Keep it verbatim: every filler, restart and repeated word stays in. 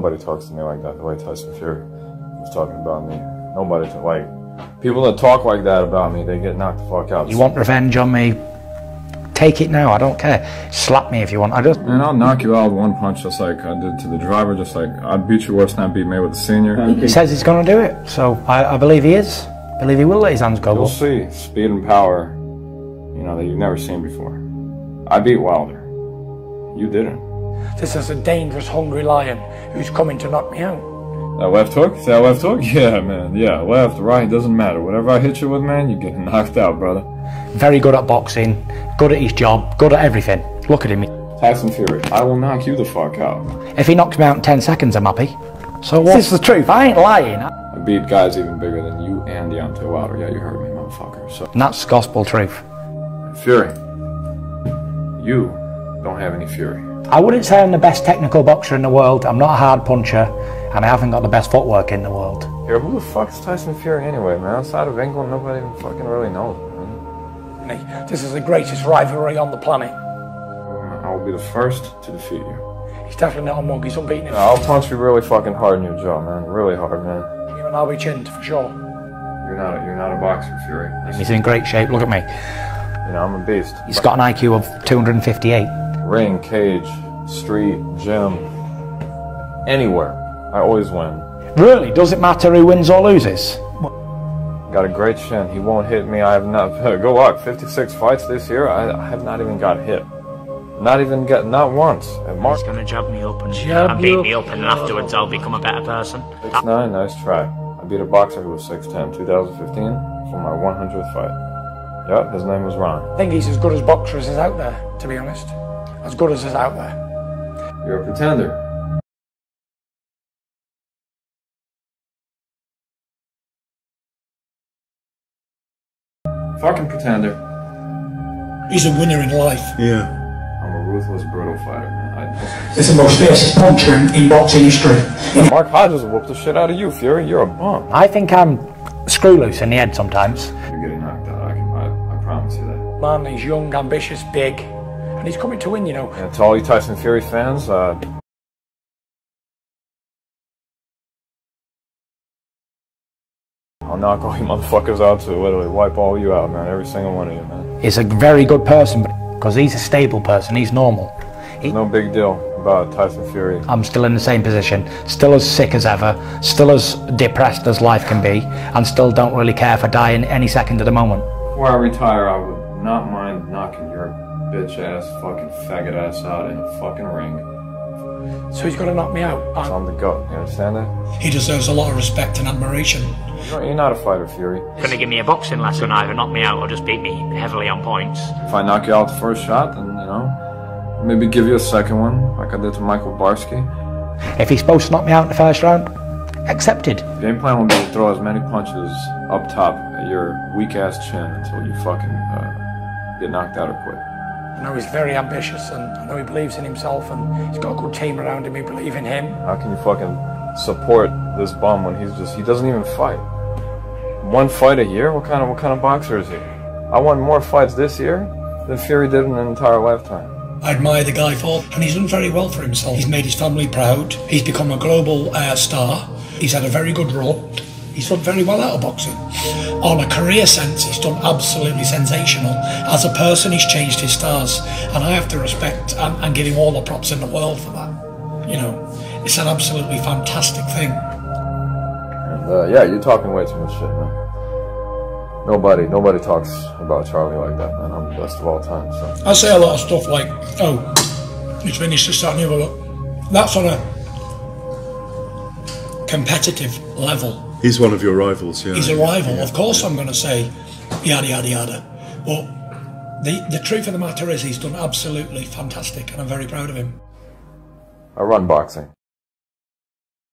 nobody talks to me like that the way Tyson Fury was talking about me. Nobody, to, like, people that talk like that about me, they get knocked the fuck out. You want revenge on me? Take it now, I don't care. Slap me if you want. I just... Man, I'll knock you out with one punch just like I did to the driver, just like I'd beat you worse than I beat Mayweather Senior. He says he's going to do it, so I, I believe he is. I believe he will let his hands go. You'll see speed and power, you know, that you've never seen before. I beat Wilder. You didn't. This is a dangerous, hungry lion who's coming to knock me out. That left hook? Is that left hook? Yeah, man. Yeah, left, right, doesn't matter. Whatever I hit you with, man, you get knocked out, brother. Very good at boxing, good at his job, good at everything. Look at him. Tyson Fury, I will knock you the fuck out. If he knocks me out in ten seconds, I'm happy. So what? This is the truth. I ain't lying. I beat guys even bigger than you and Deontay Wilder. Yeah, you heard me, motherfucker. So. And that's gospel truth. Fury, you don't have any fury. I wouldn't say I'm the best technical boxer in the world. I'm not a hard puncher, and I haven't got the best footwork in the world. Here, who the fuck is Tyson Fury anyway, man? Outside of England, nobody even fucking really knows, man. This is the greatest rivalry on the planet. I'll be the first to defeat you. He's definitely not a mug, he's unbeaten. I'll punch you really fucking hard in your jaw, man. Really hard, man. You and I'll be chinned, for sure. You're not a, you're not a boxer, Fury. He's in great shape, look at me. You know, I'm a beast. He's got an I Q of two hundred fifty-eight. Ring, cage, street, gym, anywhere. I always win. Really? Does it matter who wins or loses? Got a great chin. He won't hit me. I have not. Go luck. fifty-six fights this year. I, I have not even got hit. Not even get. Not once. And Mark. He's gonna jab me up and, jab and beat me up, and then afterwards I'll become a better person. six nine, nice try. I beat a boxer who was six ten, two thousand fifteen, for my one hundredth fight. Yep, his name was Ron. I think he's as good as boxer as is out there, to be honest. As good as is out there. You're a pretender. Fucking pretender. He's a winner in life. Yeah. I'm a ruthless, brutal fighter, man. I, This is the most fiercest puncher in, in boxing history. Mark Hodges will whoop the shit out of you, Fury. You're a bum. I think I'm screw loose in the head sometimes. You're getting knocked out. I can. I, I promise you that. Man, he's young, ambitious, big, and he's coming to win, you know. And to all you Tyson Fury fans, uh, I'll knock all you motherfuckers out too, literally wipe all you out, man, every single one of you, man. He's a very good person, because he's a stable person, he's normal. He, no big deal about Tyson Fury. I'm still in the same position, still as sick as ever, still as depressed as life can be, and still don't really care if I die in any second of the moment. Before I retire, I would not mind knocking your bitch ass, fucking faggot ass out in a fucking ring. So he's got to knock me out. So I'm the GOAT, you understand that? He deserves a lot of respect and admiration. You're not a fighter, Fury. Gonna give me a boxing lesson, either knock me out or just beat me heavily on points. If I knock you out the first shot, then, you know, maybe give you a second one, like I did to Michael Barsky. If he's supposed to knock me out in the first round, accepted. Game plan will be to throw as many punches up top at your weak-ass chin until you fucking uh, get knocked out or quit. I know he's very ambitious, and I know he believes in himself, and he's got a good team around him who believe in him. How can you fucking support this bum when he's just, he doesn't even fight? One fight a year? What kind of, what kind of boxer is he? I won more fights this year than Fury did in an entire lifetime. I admire the guy for, and he's done very well for himself. He's made his family proud. He's become a global uh, star. He's had a very good run. He's done very well out of boxing. On a career sense, he's done absolutely sensational. As a person, he's changed his stars, and I have to respect and, and give him all the props in the world for that. You know, it's an absolutely fantastic thing. And uh, yeah, you're talking way too much shit, man. Nobody, nobody talks about Charlie like that, man. I'm the best of all time, so. I say a lot of stuff like, oh, he's finished this, that, and the other, but that's on a competitive level. He's one of your rivals, yeah. He's a rival, of course I'm going to say yada yada yada. But the, the truth of the matter is he's done absolutely fantastic, and I'm very proud of him. I run boxing.